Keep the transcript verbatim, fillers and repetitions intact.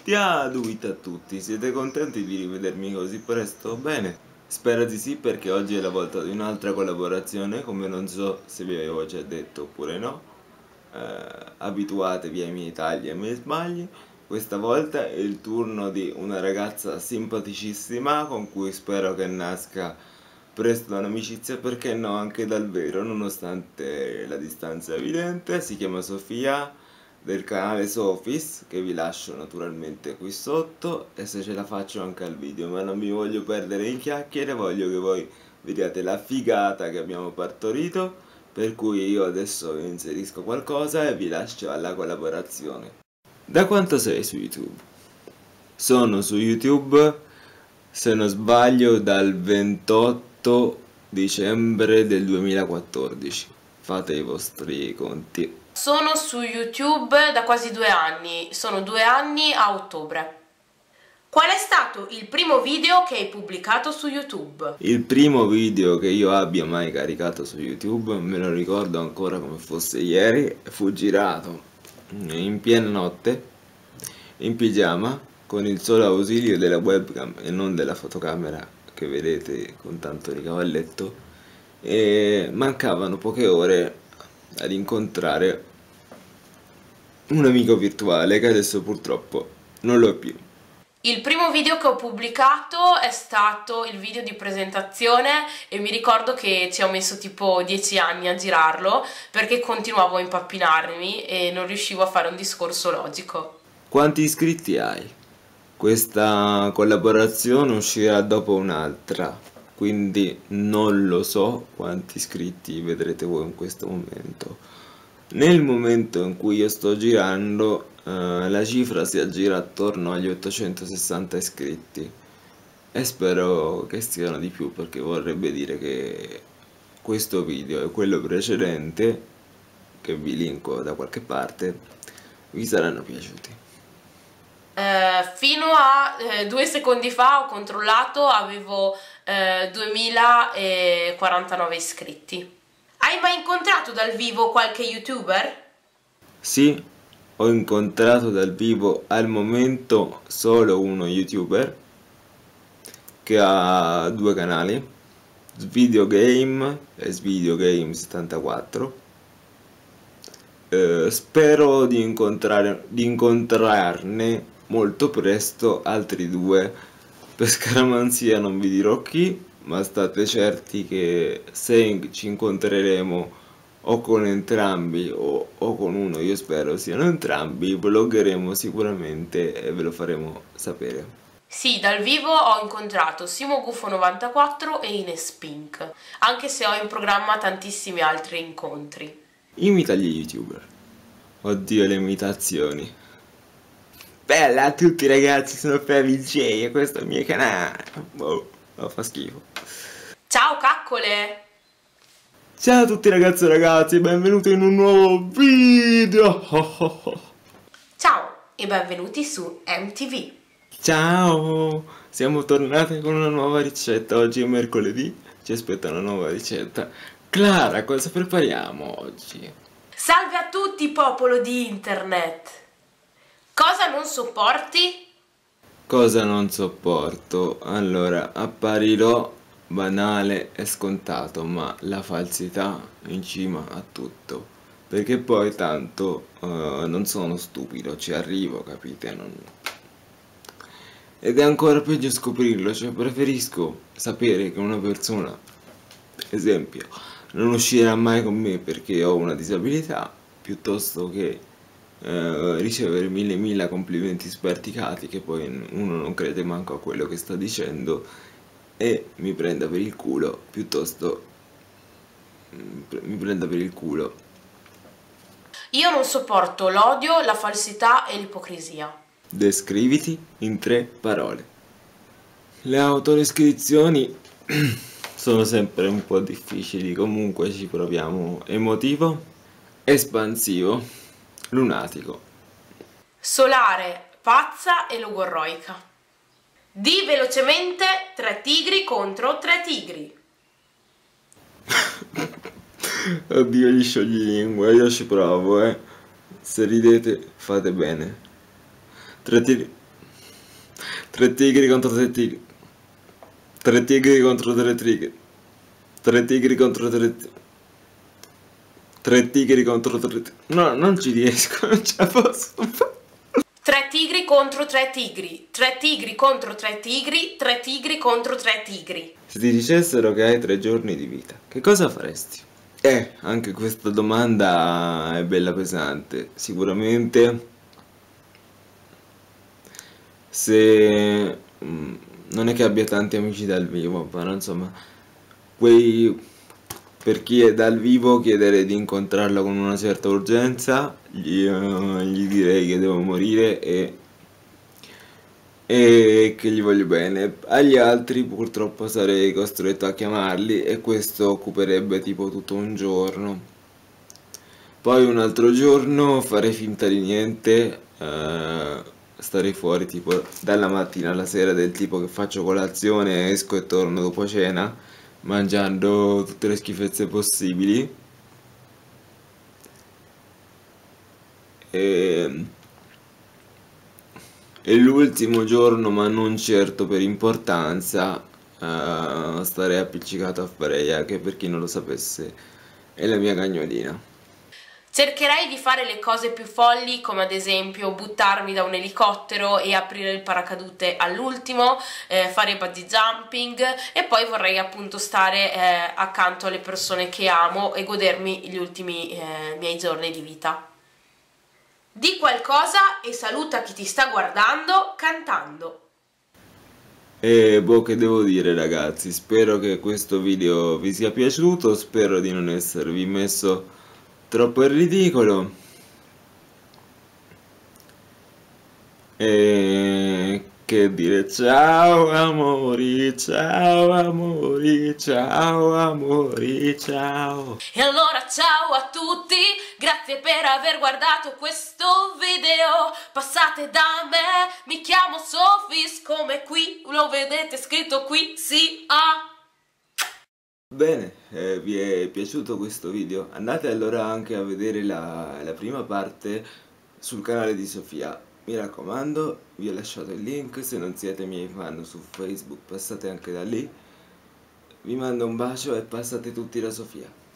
Diaduita a tutti, siete contenti di rivedermi così presto? Bene, spero di sì perché oggi è la volta di un'altra collaborazione, come non so se vi avevo già detto oppure no. Eh, abituatevi ai miei tagli e ai miei sbagli. Questa volta è il turno di una ragazza simpaticissima con cui spero che nasca presto un'amicizia, perché no, anche dal vero, nonostante la distanza evidente. Si chiama Sofia, del canale Sofis, che vi lascio naturalmente qui sotto, e se ce la faccio anche al video, ma non mi voglio perdere in chiacchiere, voglio che voi vediate la figata che abbiamo partorito, per cui io adesso vi inserisco qualcosa e vi lascio alla collaborazione. Da quanto sei su YouTube? Sono su YouTube, se non sbaglio, dal ventotto dicembre del duemilaquattordici. Fate i vostri conti. Sono su YouTube da quasi due anni, sono due anni a ottobre. Qual è stato il primo video che hai pubblicato su YouTube? Il primo video che io abbia mai caricato su YouTube, me lo ricordo ancora come fosse ieri, fu girato in piena notte, in pigiama, con il solo ausilio della webcam e non della fotocamera che vedete con tanto di cavalletto, e mancavano poche ore ad incontrare un amico virtuale che adesso purtroppo non lo è più. Il primo video che ho pubblicato è stato il video di presentazione e mi ricordo che ci ho messo tipo dieci anni a girarlo perché continuavo a impappinarmi e non riuscivo a fare un discorso logico. Quanti iscritti hai? Questa collaborazione uscirà dopo un'altra, quindi non lo so quanti iscritti vedrete voi in questo momento. Nel momento in cui io sto girando, eh, la cifra si aggira attorno agli ottocentosessanta iscritti e spero che stiano di più, perché vorrebbe dire che questo video e quello precedente, che vi linko da qualche parte, vi saranno piaciuti. Eh, fino a eh, due secondi fa ho controllato, avevo eh, duemilaquarantanove iscritti. Hai mai incontrato dal vivo qualche youtuber? Sì, ho incontrato dal vivo al momento solo uno youtuber che ha due canali, Svideogame e Svideogame settantaquattro. Eh, spero di incontrare, di incontrarne molto presto altri due. Per scaramanzia non vi dirò chi, ma state certi che se ci incontreremo o con entrambi o, o con uno, io spero siano entrambi, vloggeremo sicuramente e ve lo faremo sapere. Sì, dal vivo ho incontrato Simo Gufo novantaquattro e Ines Pink, anche se ho in programma tantissimi altri incontri. Imita gli youtuber. Oddio, le imitazioni. Bella a tutti ragazzi, sono Flavio J e questo è il mio canale. Wow, oh, fa schifo. Ciao caccole! Ciao a tutti ragazzi e ragazzi, benvenuti in un nuovo video. Oh, oh, oh. Ciao e benvenuti su M T V. Ciao, siamo tornati con una nuova ricetta. Oggi è mercoledì, ci aspetta una nuova ricetta. Clara, cosa prepariamo oggi? Salve a tutti popolo di internet! Cosa non sopporti? Cosa non sopporto? Allora, apparirò banale e scontato, ma la falsità in cima a tutto. Perché poi tanto uh, non sono stupido, ci arrivo, capite? Non... Ed è ancora peggio scoprirlo, cioè preferisco sapere che una persona, per esempio, non uscirà mai con me perché ho una disabilità, piuttosto che eh, ricevere mille mila complimenti sperticati che poi uno non crede manco a quello che sta dicendo e mi prenda per il culo, piuttosto mi prenda per il culo. Io non sopporto l'odio, la falsità e l'ipocrisia. Descriviti in tre parole. Le autodescrizioni sono sempre un po' difficili, comunque ci proviamo. Emotivo, espansivo, lunatico. Solare, pazza e logorroica. Di velocemente tre tigri contro tre tigri. Oddio, gli scioglilingua, io ci provo, eh. Se ridete fate bene. Tre tigri... Tre tigri contro tre tigri. Tre tigri contro tre tigri. Tre tigri contro tre tigri. Tre tigri contro tre tigri. No, non ci riesco, non ce la posso fare. Tre tigri contro tre tigri. Tre tigri contro tre tigri. Tre tigri contro tre tigri. Se ti dicessero che hai tre giorni di vita, che cosa faresti? Eh, anche questa domanda è bella pesante. Sicuramente se mm, non è che abbia tanti amici dal vivo, però insomma, quei, per chi è dal vivo chiedere di incontrarlo con una certa urgenza, gli, eh, gli direi che devo morire e, e che gli voglio bene. Agli altri purtroppo sarei costretto a chiamarli e questo occuperebbe tipo tutto un giorno. Poi un altro giorno farei finta di niente, eh, starei fuori tipo dalla mattina alla sera, del tipo che faccio colazione, esco e torno dopo cena, mangiando tutte le schifezze possibili. E, e l'ultimo giorno, ma non certo per importanza, eh, starei appiccicato a Freya, che per chi non lo sapesse è la mia cagnolina. Cercherei di fare le cose più folli, come ad esempio buttarmi da un elicottero e aprire il paracadute all'ultimo, eh, fare bungee jumping, e poi vorrei appunto stare eh, accanto alle persone che amo e godermi gli ultimi eh, miei giorni di vita. Di qualcosa e saluta chi ti sta guardando cantando. E boh, che devo dire ragazzi, spero che questo video vi sia piaciuto, spero di non esservi messo troppo in ridicolo. E che dire, ciao amori, ciao amori, ciao amori, ciao. E allora ciao a tutti, grazie per aver guardato questo video, passate da me, mi chiamo Sofis, come qui lo vedete scritto qui, sì, ah. Bene, eh, vi è piaciuto questo video? Andate allora anche a vedere la, la prima parte sul canale di Sofia. Mi raccomando, vi ho lasciato il link, se non siete miei fan su Facebook passate anche da lì. Vi mando un bacio e passate tutti da Sofia.